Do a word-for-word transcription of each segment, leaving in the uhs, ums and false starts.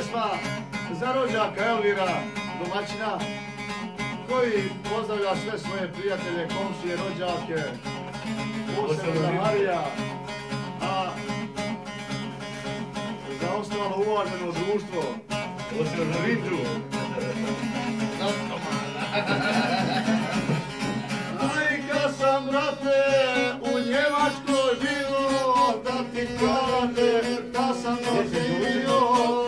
pjesma za rođaka Elvira, domaćina, koji pozdravlja sve svoje prijatelje, komšije, rođake, posebno za Marija, a za ostalo uvaženo društvo, posebno za Vinđu. Aj, kad sam, brate, u Njemačkoj bio, da ti kažem, da sam doživio.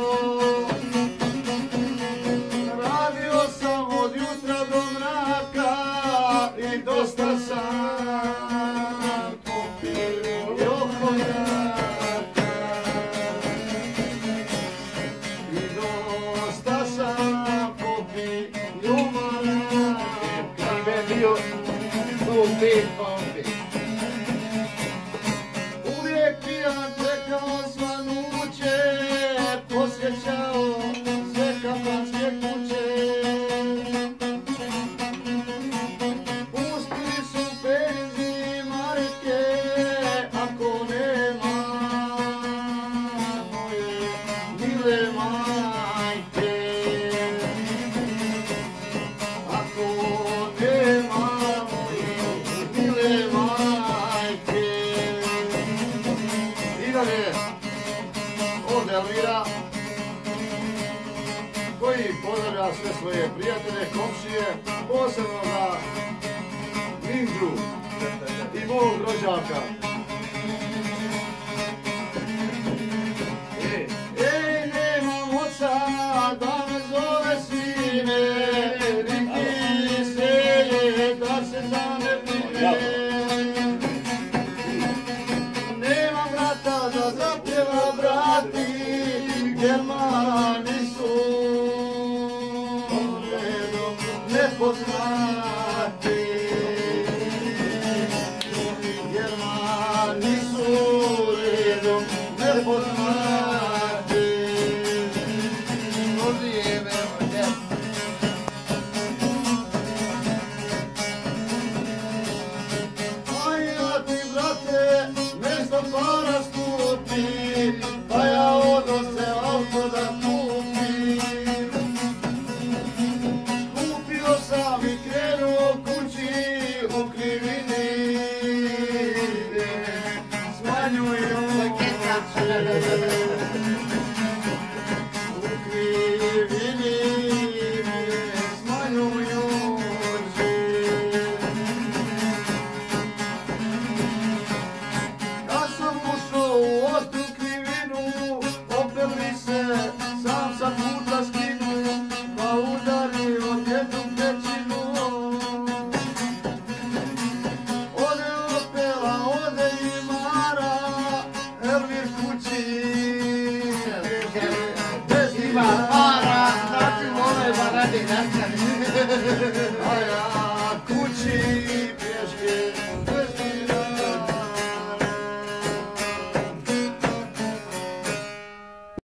Radio sam od jutra do mraka i dosta sam popio konjaka. I dosta sam popio maraka. Kad je bio Pumpi, pumpi. Uvijek pijan čekao svanuće, posjećao sve kafanske kuće. Pustili su penzi marke, ako nema moje mile majke. Ako nema moje mile majke. I dalje, od Elvira, koji pozdravlja sve svoje prijatelje, komšije, posebno za Ninđu i mog rođaka. Ej, ej, nemam oca da me zove sine, niti se da se za me prime. Nemam brata da zapjeva brati, Germani su redom nepoznati. Germani su redom nepoznati. Odijevemo te. Aj, ja ti, brate, nešto para skupi, pa ja odo se auto da kupim. Kupio sam i krenuo kući u krivi